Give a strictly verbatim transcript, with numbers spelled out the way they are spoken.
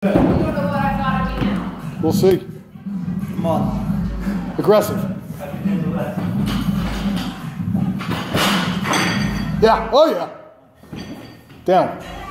You don't know what I thought of you now. We'll see. Come on. Aggressive. Yeah. Oh, yeah. Down.